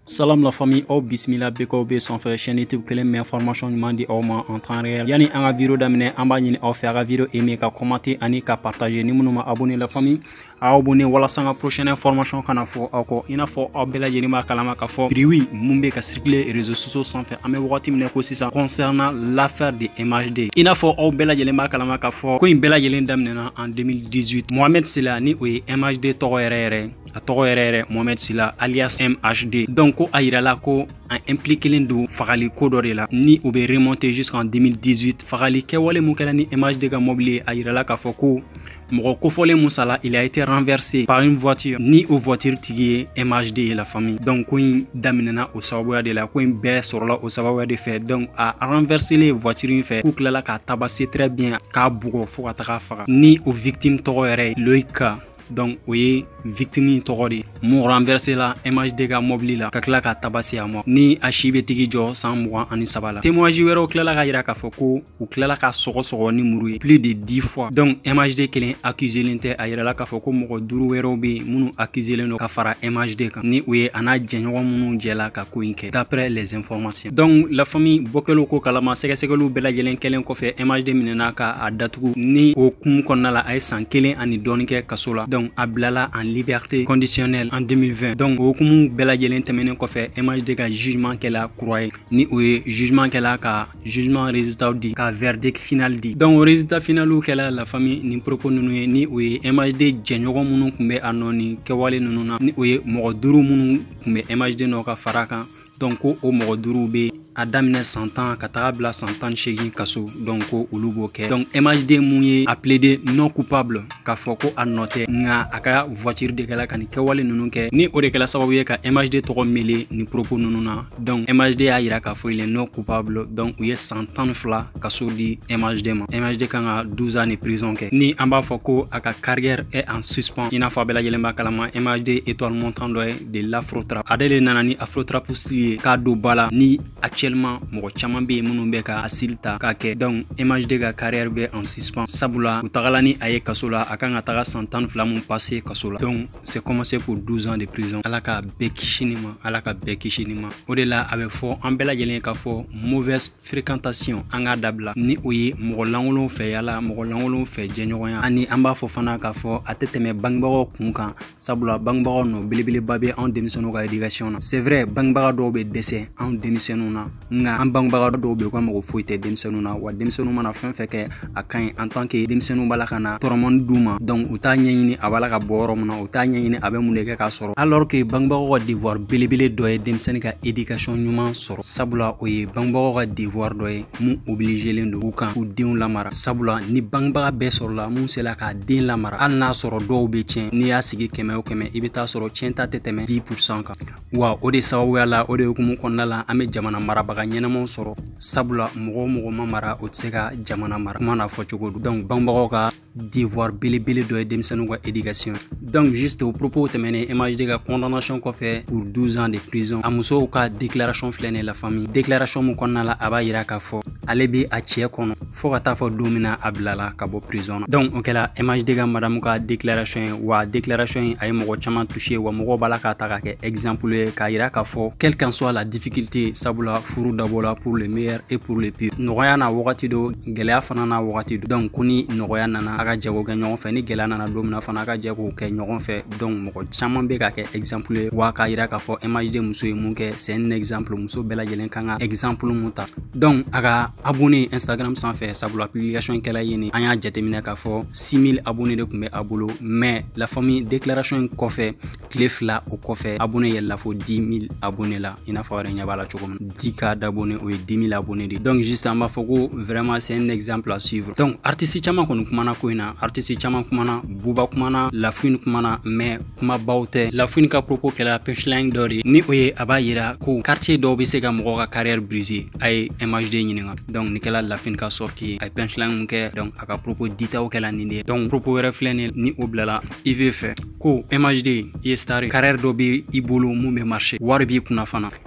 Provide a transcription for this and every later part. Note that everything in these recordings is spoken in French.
Salam la famille au bismillah beko be sanfɛ chaîne YouTube kelen mais information ɲuman di aw ma en temps réel. Yani an ka vidéo daminɛ an b'a ɲini aw fɛ a ka vidéo aimer ka commenter ani ka partager ni minnu ma abonné la famille a abonné walasa ka prochaine information kana fɔ aw kɔ. I n'a fɔ aw bɛɛ lajɛlen b'a kalama ka fɔ bruit mun bɛ ka circuler réseaux sociaux sanfɛ an bɛ wagati min na ko sisan concernant l'affaire de MHD. I n'a fɔ aw bɛɛ lajɛlen b'a kalama ka fɔ ko in bɛɛ lajɛlen daminɛna en 2018. Mohamed Sila ni o ye MHD tɔgɔ yɛrɛ a tɔgɔ yɛrɛ Mohamed Sila alias MHD. Donc ko a yirala ko an impliqué don fagali ko dɔ de la ni o bɛ remonter jusqu'en 2018. Fagali kɛwale mun kɛla ni MHD ka mobile a yirala k'a fɔ ko mɔgɔ kofɔlen mun sala il a été renversé par une voiture ni o voiture tigi ye MHD la famille. Donc ko in daminɛna o sababuya de la ko in bɛɛ sɔrɔla o sababuya de fɛ. Donc a renversé les voitures in fɛ k'u tilala k'a tabasser très bien k'a bugɔ fo ka taga faga ni o victime tɔgɔ yɛrɛ Loïka. Donc o ye victime tɔgɔ de mun renversé la MHD ka mobile la ka tila ka tabasser a mɔ ni a si bɛ tigi jɔ san 23 la. Témoignage wɛrɛw tilala ka yira k'a fɔ ko u tilala ka sɔgɔsɔgɔ ni muru ye plus de 10 fois. Donc MHD kelen accuselen tɛ a yirala k'a fɔ ko mɔgɔ 5 wɛrɛw bɛ minnu accuselen don ka fara MHD kan ni o ye a n'a jɛɲɔgɔn minnu jɛla ka ko in kɛ d'après les informations. Donc la famille bɔkɛliw ko kalama sɛgɛsɛgɛliw bɛɛ lajɛlen kɛlen kɔfɛ MHD minɛna k'a datugu ni o hukumu kɔnɔna la a ye san 1 ani dɔɔni kɛ kaso la. Donc a bilala en liberté conditionnelle en 2020. Donc o hukumu bɛɛ lajɛlen tɛmɛnen kɔfɛ MHD ka jugement kɛla kura ye ni o ye jugement kɛla ka jugement résultat di ka verdict final di. Donc o résultat finalu kɛla la famille ni propos nunu ye ni o ye MHD jɛɲɔgɔn minnu kun bɛ a nɔ ni kɛwale nunu na ni o ye mɔgɔ 5 minnu kun bɛ MHD nɔ ka fara kan. Donc ko o mɔgɔ 5 bɛ a daminɛ 100 ans ka taga bila 118 kaso. Donc ko olu b'o kɛ. Donc MHD mun ye a plaidé non coupable k'a fɔ ko a nɔ tɛ nka a ka voiture de kɛla ka nin kɛwale ninnu kɛ ni o de kɛla sababu ye ka MHD tɔgɔ mêler ni propos ninnu na. Donc MHD y'a yira k'a fɔ il est non coupable. Donc u ye 112 kaso di MHD ma. MHD kan ka 12 ans de prison kɛ ni an b'a fɔ ko a ka carrière est en suspens. I n'a fɔ a bɛɛ lajɛlen b'a kalama MHD étoile montante dɔ ye de l'afro-trap. Ale de nana ni afro-trap ye k'a don ba la ni actuellement mɔgɔ caman bɛ yen minnu bɛ ka asile ta k'a kɛ. Donc MHD ka carrière bɛ en suspens sabula u tagala ni a ye kaso la a kan ka taga 112 mun passé kaso la. Donc c'est commencé pour 12 ans de prison. Ala ka bɛɛ kisi ni ma, ala ka bɛɛ kisi ni ma. O de la a bɛ fɔ an bɛɛ lajɛlen k'a fɔ mauvaise fréquentation an k'a dabila ni o ye mɔgɔ lankolonw fɛ yala mɔgɔ lankolonw fɛ jɛɲɔgɔnya ani an b'a fɔ fana k'a fɔ a tɛ tɛmɛ bangebagaw kun kan sabula bangebagaw nɔ belebeleba bɛ an denmisɛnninw ka éducation na. C'est vrai bangebaga dɔw bɛ dɛsɛ an denmisɛnninw na nka an bangebaga dɔw bɛ yen ko mɔgɔ foyi tɛ denmisɛnninw na wa denmisɛnninw mana fɛn fɛn kɛ a ka ɲi en tant que denmisɛnninw b'a la ka na tɔrɔmɔni d'u ma. Donc u t'a ɲɛɲini a b'a la ka bɔ yɔrɔ min na u t'a ɲɛɲini a bɛ mun de kɛ k'a sɔrɔ alors que bangebagaw ka devoir belebele dɔ ye denmisɛnnin ka éducation ɲuman sɔrɔ sabula o ye bangebagaw ka devoir dɔ ye mun obligelen don u kan k'u denw lamara sabula ni bangebaga bɛɛ sɔrɔla mun sela k'a den lamara hali n'a sɔrɔ dɔw bɛ tiɲɛ n'i y'a sigi 100 o 100 i bɛ taa sɔrɔ tiɲɛ ta tɛ tɛmɛ 10% kan wa o de sababuya la o de hukumu kɔnɔna la an bɛ jamana marabaga ɲɛnamaw sɔrɔ sabula mɔgɔ o mɔgɔ ma mara o tɛ se ka jamana mara kuma n'a fɔ cogo don. Donc bangebagaw ka devoir belebele dɔ ye denmisɛnninw ka éducation. Donc juste au propos tɛmɛnen MHD ka condamnation kɔfɛ pour 12 ans de prison a musow ka déclaration filɛ nin la famille déclaration mun kɔnɔna la a b'a yira k'a fɔ ale bɛ a cɛ kɔnɔ fo ka taa fɔ don min na a bilala ka bɔ prison na. Donc o kɛla MHD ka madame ka déclaration ye wa déclaration in a ye mɔgɔ caman touché wa mɔgɔw b'a la k'a ta ka kɛ exemple ye k'a yira k'a fɔ quelle qu'en soit la difficulté sabula furu dabɔla pour le meilleur et pour le pire. Nɔgɔya n'a wagati do gɛlɛya fana n'a wagati do. Donc ko ni nɔgɔya nana a ka jago kɛ ɲɔgɔn fɛ ni gɛlɛya nana don min na fana a ka jɛ k'o kɛ ɲɔgɔn fɛ. Donc mɔgɔ caman bɛ ka kɛ exemple ye wa k'a yira k'a fɔ MHD muso ye mun kɛ c'est un exemple muso bɛɛ lajɛlen kan ka exemple mun ta. Donc a ka abonné Instagram sanfɛ sabula publication kɛla yen an y'a jateminɛ k'a fɔ 6000 abonnés de tun bɛ a bolo mais la famille déclaration in kɔfɛ tile 2 o kɔfɛ abonnés yɛlɛla fo 10 000 abonnés la i n'a fɔ yɛrɛ ɲɛ b'a la cogo min 10K d'abonnés o ye 10 000 abonnés de. Donc juste an b'a fɔ ko vraiment c'est un exemple à suivre. Donc artiste caman kɔni kumana ko in na artiste caman kumana Buba kumana Lafuine kumana mais kumabaw tɛ. Lafuine ka propos kɛla punchline dɔ de ni o ye a b'a yira ko quartier dɔw bɛ se ka mɔgɔ ka carrière briser a ye MHD ɲininka. Donc ni kɛla Lafuine ka sortie ye a ye punchline mun kɛ donc a ka propos ditaw kɛla nin de ye. Donc propos wɛrɛ filɛ nin ni o bilala IV fɛ ko MHD i ye star carrière dɔ bɛ i bolo mun bɛ marcher wari b'i kunna fana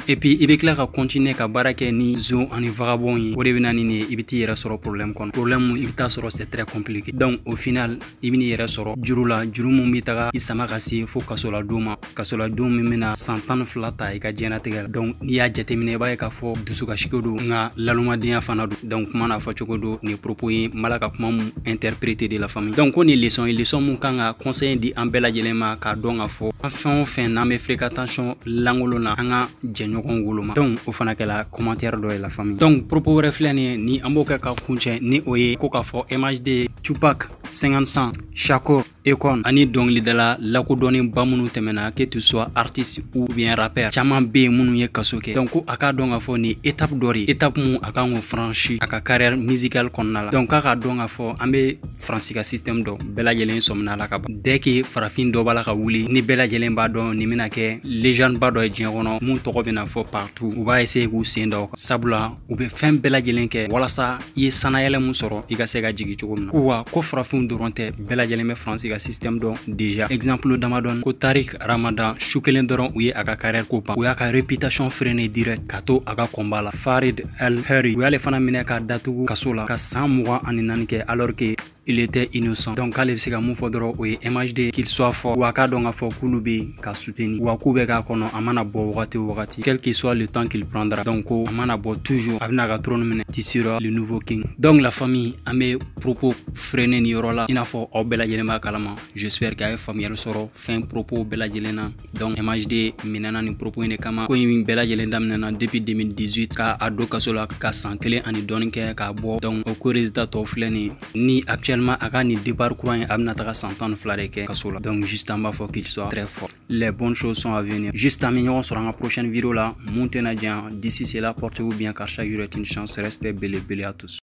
et puis i bɛ tila ka continuer ka baara kɛ ni zo ani vagabond ye o de bɛ na ni i bɛ t'i yɛrɛ sɔrɔ problème kɔnɔ problème i bɛ taa sɔrɔ c'est très compliqué donc au final i bɛ n'i yɛrɛ sɔrɔ juru la juru mun bɛ taga i sama ka se fo kasoladon ma kasoladon min bɛna san 12 ta i ka diɲɛnatigɛ la donc n'i y'a jateminɛ i b'a ye k'a fɔ dusukasiko don nka lalumadenya fana don donc kuma n'a fɔ cogo don nin propos ye mala ka kuma mun interpréter de la famille donc ko nin leçon mun kan ka conseil di an bɛɛ lajɛlen ma k'a dɔn ka fɔ an fɛn o fɛn n'an bɛ fréquentation langolo na an ka jɛɲɔgɔn woloma donc o fana kɛla commentaire dɔ ye la famille donc propos wɛrɛ filɛ nin ye ni an b'o kɛ ka kuncɛ ni o ye ko k'a fɔ MHD Tupac 50 Shakur Akon ani dɔnkilidala lakodɔnnen ba minnu tɛmɛna que tu sois artiste ou bien rappeur caman bɛ yen minnu ye kaso kɛ donc ko a k'a dɔn ka fɔ nin étape dɔ de étape mun a kan k'o franchir a ka carrière musicale kɔnɔna la donc k'a ka dɔn ka fɔ an bɛ faransi ka système dɔn bɛɛ lajɛlen sɔmina la ka ban dès que farafin dɔ b'a la ka wuli ni bɛɛ lajɛlen b'a dɔn nin bɛna kɛ légende ba dɔ ye diɲɛ kɔnɔ mun tɔgɔ bɛna fɔ partout u b'a essayer k'u sen da o kan sabula u bɛ fɛn bɛɛ lajɛlen kɛ walasa i ye sanayɛlɛ mun sɔrɔ i ka se ka jigin cogo min na ko wa ko farafinw dɔrɔn tɛ bɛɛ lajɛlen bɛ faransi ka système dɔn déjà exemple damadɔni ko Tarik Ramadan su kelen dɔrɔn u ye a ka carrière ko ban u y'a ka réputation freiner direct ka to a ka combat la Farid El Heri u y'ale fana minɛ ka datugu kaso la ka san 24 kɛ alors que il était innocent donc k'ale bɛ se ka mun fɔ dɔrɔn o ye MHD qu'il soit fort wa k'a dɔn ka fɔ k'olu bɛ ka soutenir wa k'u bɛ k'a kɔnɔ a mana bɔ wagati o wagati quel que soit le temps qu'il prendra donc ko a mana bɔ toujours a bɛna ka trône minɛ tu seras le nouveau king donc la famille an bɛ propos freiner nin yɔrɔ la i n'a fɔ aw bɛɛ lajɛlen b'a kalama j'espère que a ye faamuyali sɔrɔ fɛn propos bɛɛ lajɛlen na donc MHD minɛna nin propos in de kama ko in bɛɛ lajɛlen daminɛna depuis 2018 k'a don kaso la ka san 1 ani dɔɔni kɛ k'a bɔ donc o ko résultat tɔw filɛ nin ni actuellement a ka ni départ courant ye a bɛna taga san 12 de kɛ kaso la donc juste an b'a fɔ qu'il soit très fort les bonnes choses sont à venir juste an bɛ ɲɔgɔn sɔrɔ an ka prochaine vidéo la mun tɛna diyan d'ici c'est là portez-vous bien car chaque jour est une chance respect belebele à tous